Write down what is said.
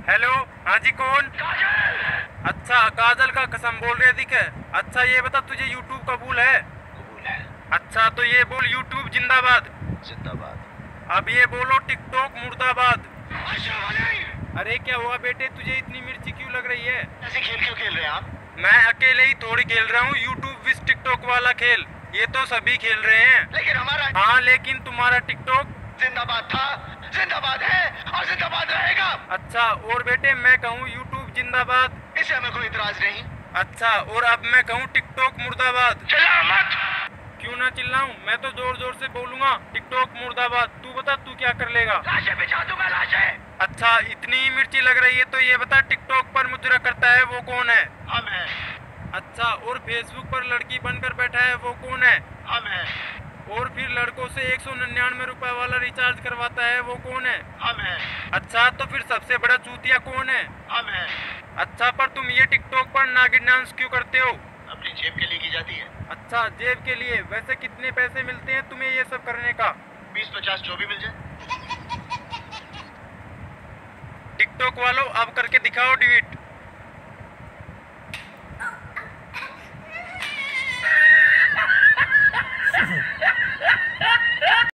Hello, हाँ जी कौन? अच्छा, काजल का कसम बोल रहे दिखे। अच्छा ये बता तुझे यूट्यूब कबूल है? कबूल है। अच्छा तो ये बोल यूट्यूब जिंदाबाद। जिंदाबाद। अब ये बोलो टिकटॉक मुर्दाबाद। अच्छा अरे क्या हुआ बेटे, तुझे इतनी मिर्ची क्यों लग रही है? ऐसे खेल क्यों खेल रहे हैं आप? मैं अकेले ही थोड़ी खेल रहा हूँ यूट्यूब विद टिकटॉक वाला खेल, ये तो सभी खेल रहे हैं। लेकिन हमारा हाँ लेकिन तुम्हारा टिकटॉक जिंदाबाद था, जिंदाबाद है और जिंदाबाद रहेगा। अच्छा और बेटे मैं कहूँ यूट्यूब जिंदाबाद। इसे हमें कोई इतराज नहीं। अच्छा और अब मैं कहूँ टिकटॉक मुर्दाबाद। चिल्ला मत। क्यों ना चिल्लाऊं, मैं तो जोर जोर से बोलूंगा टिकटॉक मुर्दाबाद। तू बता तू क्या कर लेगा? लाशें बिछा दूंगा, लाशें। अच्छा इतनी ही मिर्ची लग रही है तो ये बता टिकटॉक पर मुजरा करता है वो कौन है? हम हैं। अच्छा और फेसबुक पर लड़की बनकर बैठा है वो कौन है? हम हैं। और फिर लड़कों से 199 रुपए वाला रिचार्ज करवाता है वो कौन है? हम हैं। अच्छा तो फिर सबसे बड़ा चूतिया कौन है? हम हैं। अच्छा पर तुम ये टिकटॉक पर नागिन डांस क्यों करते हो? अपनी जेब के लिए की जाती है। अच्छा जेब के लिए। वैसे कितने पैसे मिलते हैं तुम्हें ये सब करने का? 20-50 जो भी मिल जाए। टिकटॉक वालों अब करके दिखाओ डिलीट।